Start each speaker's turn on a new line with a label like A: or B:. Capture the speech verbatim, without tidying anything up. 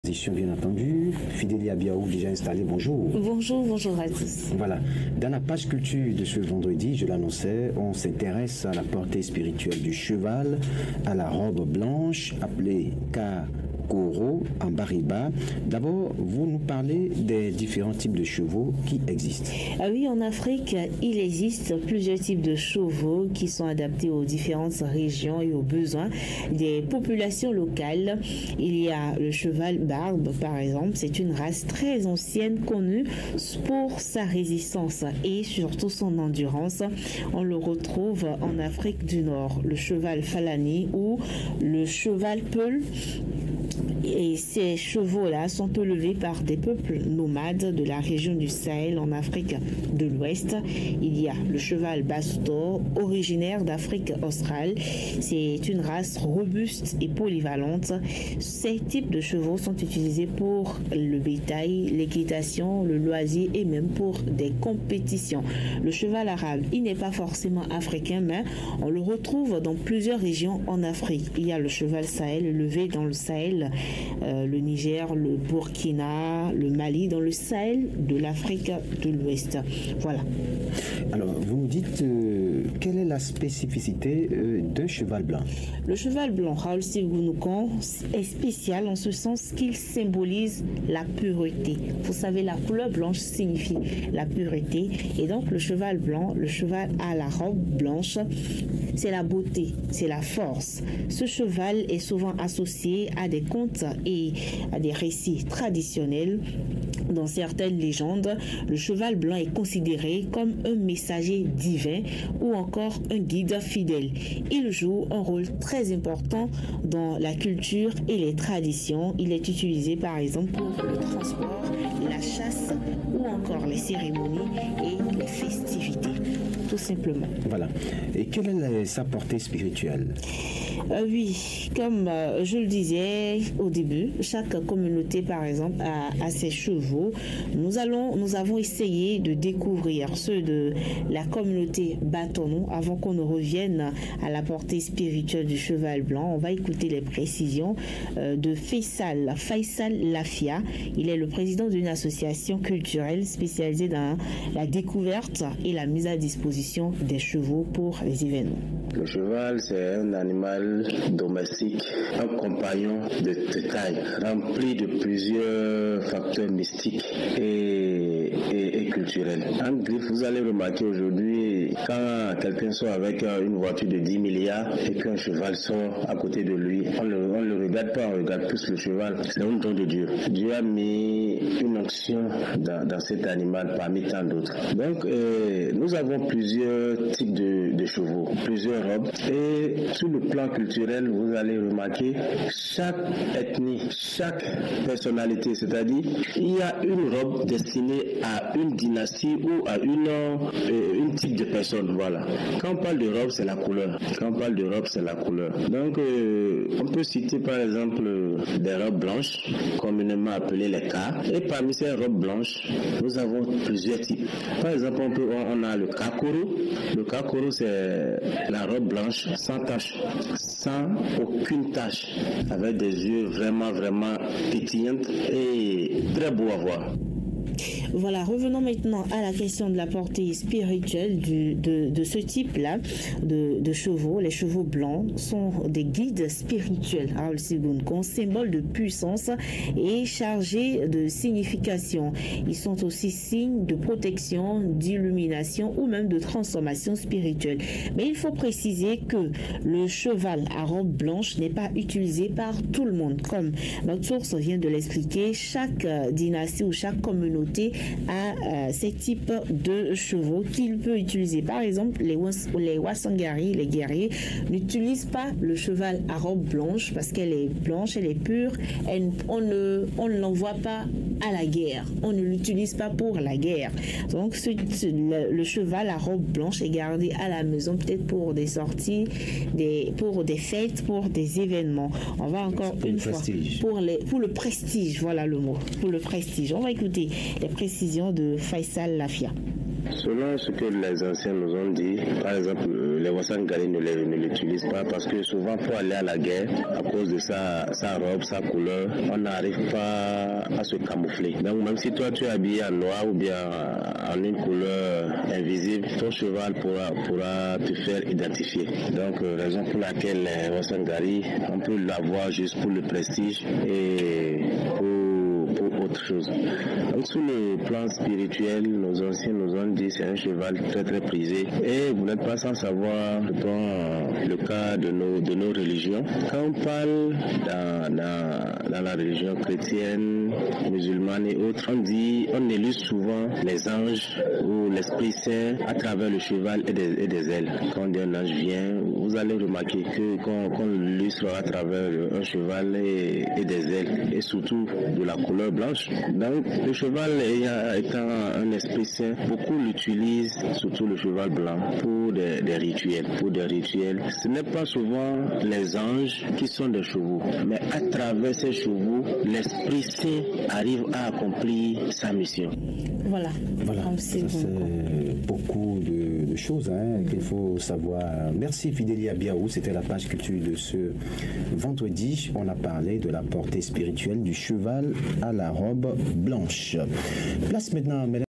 A: Bien entendu, Fidélia Biaou déjà installé, bonjour.
B: Bonjour, bonjour à tous.
A: Voilà, dans la page culture de ce vendredi, je l'annonçais, on s'intéresse à la portée spirituelle du cheval, à la robe blanche appelée Kakoro en Bariba. D'abord, vous nous parlez des différents types de chevaux qui existent.
B: Ah oui, en Afrique, il existe plusieurs types de chevaux qui sont adaptés aux différentes régions et aux besoins des populations locales. Il y a le cheval barbe, par exemple. C'est une race très ancienne connue pour sa résistance et surtout son endurance. On le retrouve en Afrique du Nord, le cheval Falani ou le cheval Peul. Et ces chevaux-là sont élevés par des peuples nomades de la région du Sahel en Afrique de l'Ouest. Il y a le cheval Basso, originaire d'Afrique australe. C'est une race robuste et polyvalente. Ces types de chevaux sont utilisés pour le bétail, l'équitation, le loisir et même pour des compétitions. Le cheval arabe, il n'est pas forcément africain, mais on le retrouve dans plusieurs régions en Afrique. Il y a le cheval Sahel élevé dans le Sahel, Euh, le Niger, le Burkina, le Mali, dans le Sahel de l'Afrique de l'Ouest. Voilà.
A: Alors, vous nous dites euh, quelle est la spécificité euh, d'un cheval blanc?
B: Le cheval blanc, Raoul Sigounoukan, est spécial en ce sens qu'il symbolise la pureté. Vous savez, la couleur blanche signifie la pureté. Et donc, le cheval blanc, le cheval à la robe blanche, c'est la beauté, c'est la force. Ce cheval est souvent associé à des contes et à des récits traditionnels. Dans certaines légendes, le cheval blanc est considéré comme un messager divin ou encore un guide fidèle. Il joue un rôle très important dans la culture et les traditions. Il est utilisé par exemple pour le transport, la chasse ou encore les cérémonies et les festivités, tout simplement.
A: Voilà. Et quelle est la, sa portée spirituelle?
B: Euh, oui, comme euh, je le disais au début, chaque communauté, par exemple, a, a ses chevaux. Nous allons, nous avons essayé de découvrir ceux de la communauté Batonou avant qu'on ne revienne à la portée spirituelle du cheval blanc. On va écouter les précisions euh, de Faisal, Faisal Lafia. Il est le président d'une association culturelle spécialisée dans la découverte et la mise à disposition des chevaux pour les événements.
C: Le cheval, c'est un animal domestique, un compagnon de, de taille, rempli de plusieurs facteurs mystiques et, et, et culturels. En griffe, vous allez remarquer aujourd'hui, quand quelqu'un sort avec une voiture de dix milliards et qu'un cheval sort à côté de lui, on ne le, le regarde pas, on regarde plus le cheval. C'est un don de Dieu. Dieu a mis une onction dans, dans cet animal parmi tant d'autres. Donc, euh, nous avons plusieurs types de, de chevaux, plusieurs robes. Et sur le plan culturel, vous allez remarquer chaque ethnie, chaque personnalité, c'est-à-dire il y a une robe destinée à une dynastie ou à une, euh, une type de personne. Voilà. Quand on parle de robe, c'est la couleur. Quand on parle de robe, c'est la couleur. Donc, euh, on peut citer par exemple des robes blanches, communément appelées les cas. Et parmi ces robes blanches, nous avons plusieurs types. Par exemple, on, peut, on a le kakoro. Le kakoro, c'est la robe blanche sans tache, sans aucune tache, avec des yeux vraiment, vraiment pétillants et très beaux à voir.
B: Voilà, revenons maintenant à la question de la portée spirituelle du, de, de ce type-là de, de chevaux. Les chevaux blancs sont des guides spirituels, Raoul Sigounoukan, symbole de puissance et chargés de signification. Ils sont aussi signes de protection, d'illumination ou même de transformation spirituelle. Mais il faut préciser que le cheval à robe blanche n'est pas utilisé par tout le monde. Comme notre source vient de l'expliquer, chaque dynastie ou chaque communauté à euh, ces types de chevaux qu'il peut utiliser. Par exemple, les, les Wasangari, les guerriers, n'utilisent pas le cheval à robe blanche parce qu'elle est blanche, elle est pure. Elle, on ne on ne l'envoie pas à la guerre. On ne l'utilise pas pour la guerre. Donc, ce, ce, le, le cheval à robe blanche est gardé à la maison, peut-être pour des sorties, des, pour des fêtes, pour des événements. On va encore une fois pour, les, pour le prestige, voilà le mot, pour le prestige. On va écouter les précisions de Faisal Lafia.
C: Selon ce que les anciens nous ont dit, par exemple, les Wasangari ne l'utilisent pas parce que souvent pour aller à la guerre, à cause de sa, sa robe, sa couleur, on n'arrive pas à se camoufler. Donc même si toi tu es habillé en noir ou bien en une couleur invisible, ton cheval pourra, pourra te faire identifier. Donc euh, raison pour laquelle les Wasangari, on peut l'avoir juste pour le prestige et pour, pour autre chose. Donc sur le plan spirituel, nos anciens nous ont dit c'est un cheval très très prisé. Et vous n'êtes pas sans savoir dans le cas de nos, de nos religions. Quand on parle dans, dans, dans la religion chrétienne, musulmane et autres, on dit, on illustre souvent les anges ou l'Esprit Saint à travers le cheval et des, et des ailes. Quand un ange vient, vous allez remarquer que qu'on qu'on l'illustre à travers un cheval et, et des ailes, et surtout de la couleur blanche. Donc le cheval étant un esprit saint, beaucoup l'utilisent, surtout le cheval blanc, pour des, des rituels. Pour des rituels, ce n'est pas souvent les anges qui sont des chevaux, mais à travers ces chevaux, l'Esprit Saint arrive à accomplir sa mission.
B: Voilà.
A: Voilà. C'est beaucoup de, de choses hein, qu'il faut savoir. Merci Fidélia Biaou, c'était la page culture de ce vendredi. On a parlé de la portée spirituelle du cheval à la robe blanche. Place maintenant, mesdames.